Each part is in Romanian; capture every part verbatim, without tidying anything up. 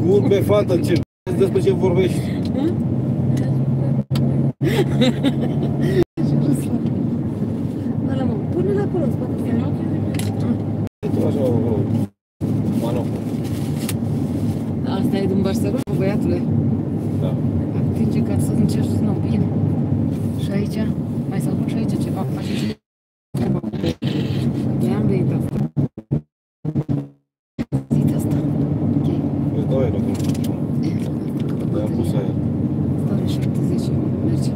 Urbe, fată, ce... despre ce vorbești? Ăla, mă, pune-l acolo, în spate. Tu așa, acolo. Manopul. Asta e din Barcelona, băiatule. Da. Atinge ca să încerci să nu bine. Și aici, mai să aduc și aici ceva, face și ceva. I-am venit asta. Zic asta. Ok. Îți dau aia, dacă nu știu. I-am pus aia. Stare șaptezeci, merge.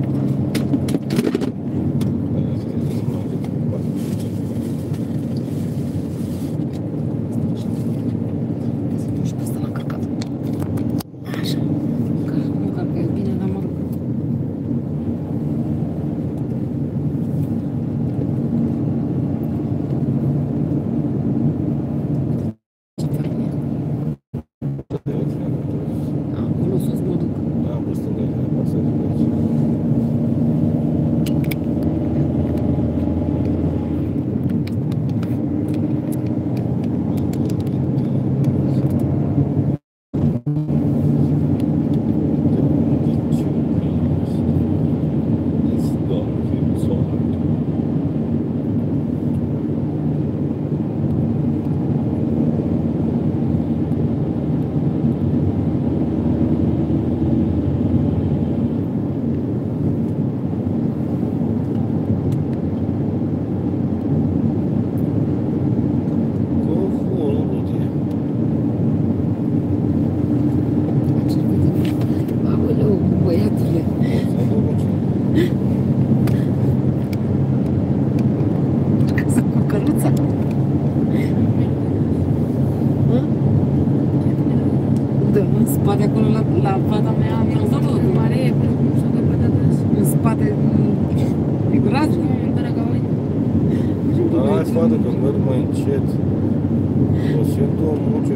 Spate acolo la, la fata mea, mi-am dat tot. Mare e, până cum s-o de patatas. În spate, e curaj? Nu, îmi pare că voi. Da, hai, fată, că merg mai încet. O simt o muce.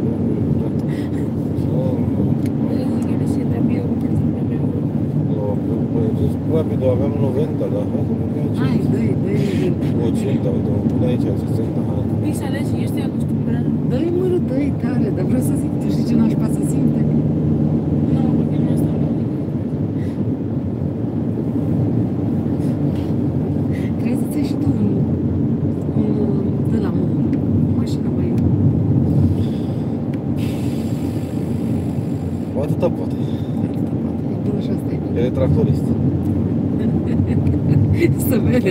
Rapid, aveam nouăzeci, dar hai să mergem aici. Hai, dă-i, dă-i. ochenta, uite, mă pune aici, să se întă. Păi să alegi, ești acostumat. Dă-i, mără, dă-i tare, dar vreau să zic, tu știi ce nașpa să simte? Nu, porque nu asta. Trebuie să-ți iei și tu un, un, de la o mașină mai... O atâta poate. E bună și asta e bine. E tractorist. Să vede.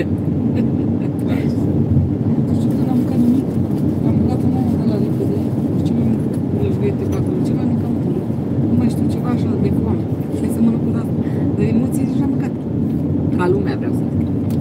Nu știu că n-am mâncat nimic. Am mâncat un om de la limpede. Ce mai mâncat? Lăjgăiete pe acolo. Ce mai mâncat mult? Nu mai știu, ceva așa de foame. Și să mănânc cu asta. De emoții și am mâncat. Ca lumea vreau să zic.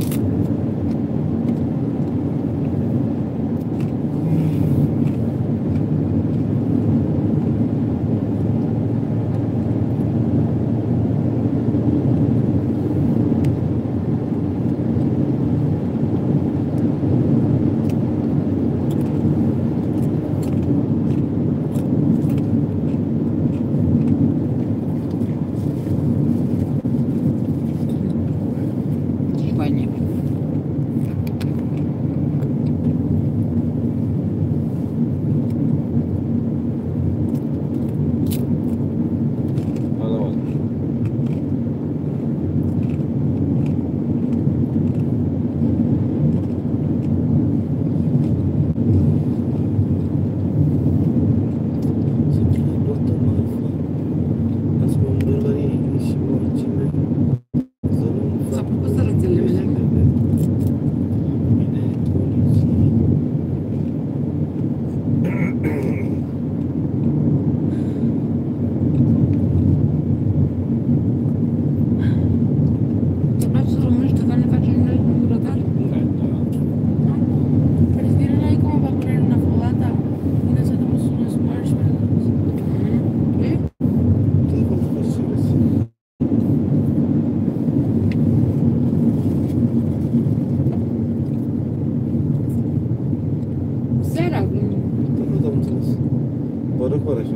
Fără așa.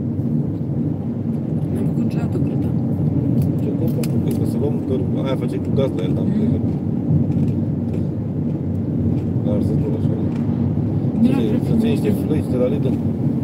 N-am făcut niciodată, cred. Ce cum am făcut? Că să luăm, că aia face cu gaz la el, dar am plecat. Dar să tot așa. Să ții niște flăci de la Lidl.